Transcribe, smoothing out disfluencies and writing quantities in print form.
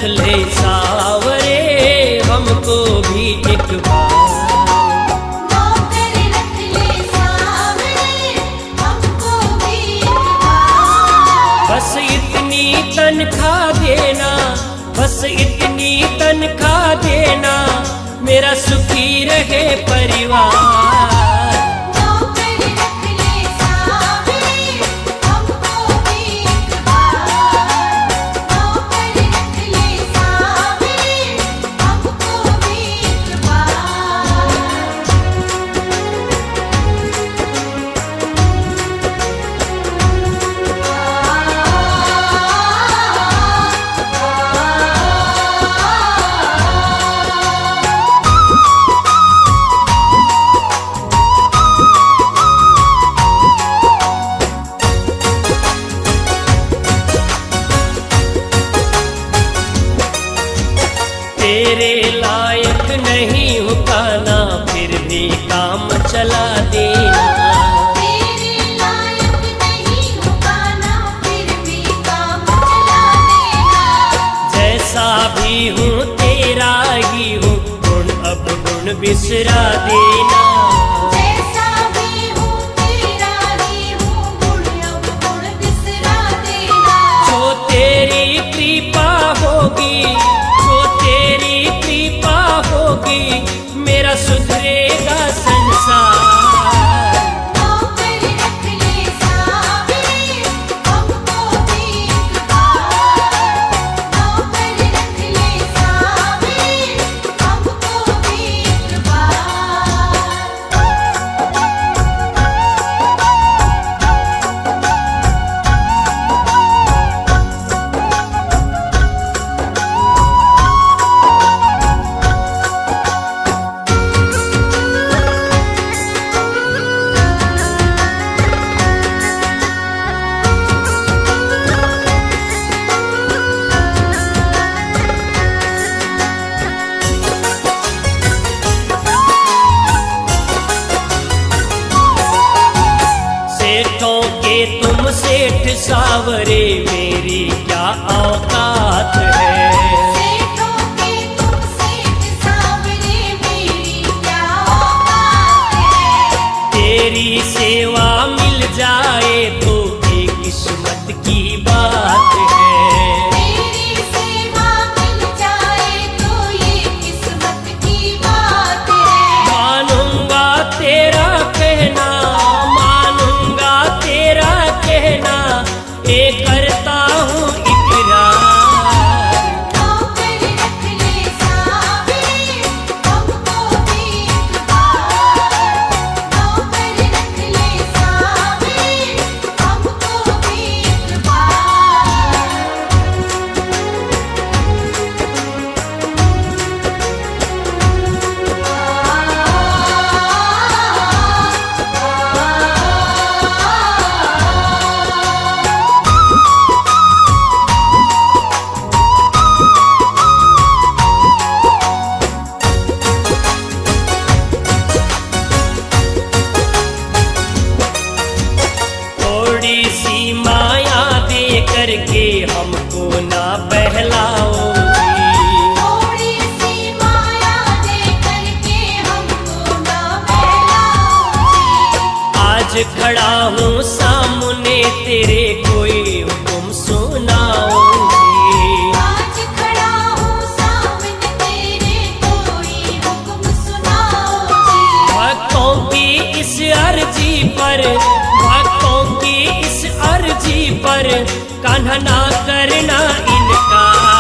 ले सावरे हमको भी एक बार। नौकर रख ले सावरे हमको भी एक बार। बस इतनी तनख्वाह देना, बस इतनी तनख्वाह देना, मेरा सुखी रहे परिवार। नौकर रख ले सावरे हमको भी एक बार। नौकर रख ले सावरे हमको भी एक बार। तेरे लायक नहीं हूँ काना, फिर भी काम चला देना। तेरे लायक नहीं हूँ काना, फिर भी काम चला देना। जैसा भी हूँ तेरा ही हूँ, गुण अब गुण बिसरा देना। जैसा भी हूँ तेरा ही हूँ, गुण अब गुण बिसरा देना। जो तेरी कृपा होगी, जो तेरी कृपा होगी, मेरा सुधरेगा संसार। नौकर रख ले सावरे हमको भी एक बार। नौकर रख ले सावरे हमको भी एक बार। सेठों के तुम सेठ सावरे, मेरी क्या औकात है। सेठों के तुम सेठ सावरे, मेरी क्या औकात है। तेरी सेवा मिल जाए तो ये किस्मत की बात है। तेरी सेवा मिल जाए तो ये किस्मत की बात है। मानूंगा तेरा कहना, मानूंगा तेरा कहना, ये करता हूँ इकरार। नौकर रख ले सावरे हमको भी एक बार। नौकर रख ले सावरे हमको भी एक बार। थोड़ी सी माया दे करके हमको ना बहलाओगी। थोड़ी सी माया दे करके हमको ना बहलाओगी। आज खड़ा हूँ सामने तेरे, कोई हुक्म सुनाओगी। आज खड़ा हूँ सामने तेरे, कोई हुक्म सुनाओगी। भक्तों की इस अर्जी पर, भक्तों की इस अर्जी पर, कान्हा ना करना इनकार।